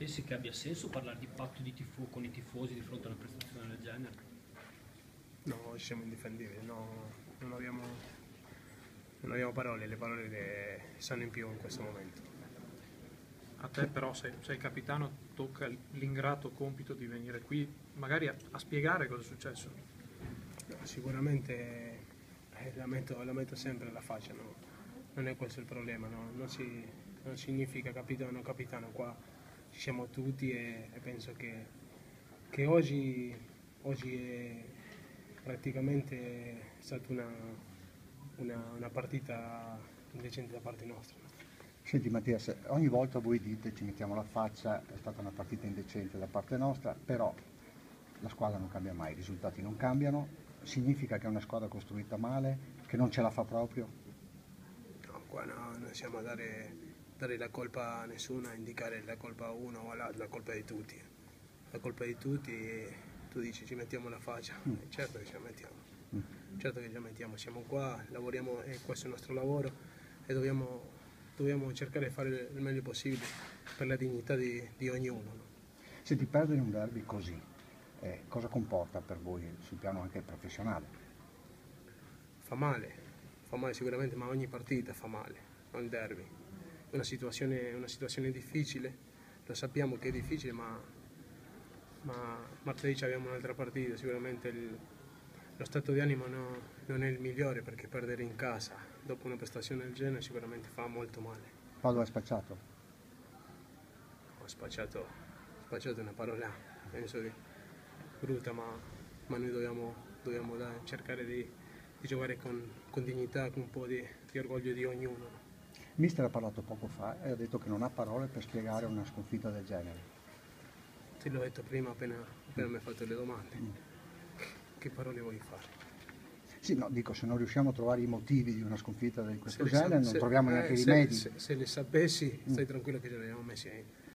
pensi che abbia senso parlare di patto di tifo con i tifosi di fronte a una prestazione del genere? No, ci siamo indifendibili, no, non abbiamo parole, le parole stanno in più in questo momento. A te però, sei capitano, tocca l'ingrato compito di venire qui magari a spiegare cosa è successo. No, sicuramente lamento sempre la faccia, no? Non è questo il problema, no? Non significa capitano, qua ci siamo tutti e penso che oggi è praticamente stata una partita indecente da parte nostra. Senti Mattias, ogni volta voi dite ci mettiamo la faccia, è stata una partita indecente da parte nostra, però la squadra non cambia mai, i risultati non cambiano, significa che è una squadra costruita male, che non ce la fa proprio? No, qua no, non siamo a dare la colpa a nessuno, a indicare la colpa a uno o all'altro, la colpa è di tutti. La colpa è di tutti e tu dici ci mettiamo la faccia, certo che ce la mettiamo. Certo che ce la mettiamo, siamo qua, lavoriamo e questo è il nostro lavoro e dobbiamo cercare di fare il meglio possibile per la dignità di ognuno. No? Senti, perdere un derby così, cosa comporta per voi sul piano anche professionale? Fa male sicuramente, ma ogni partita fa male, non il derby. È una situazione difficile, lo sappiamo che è difficile, ma martedì abbiamo un'altra partita, sicuramente lo stato di animo non è il migliore perché perdere in casa dopo una prestazione del genere sicuramente fa molto male. Paolo, hai spacciato? Ho spacciato una parola, penso che brutta, ma noi dobbiamo cercare di giocare con dignità, con un po' di orgoglio di ognuno. Mister ha parlato poco fa e ha detto che non ha parole per spiegare una sconfitta del genere. Te l'ho detto prima appena mi hai fatto le domande. Che parole vuoi fare? Sì, no, dico, se non riusciamo a trovare i motivi di una sconfitta di questo genere, non troviamo neanche i rimedi. Se le sapessi, stai tranquillo che ce li abbiamo messi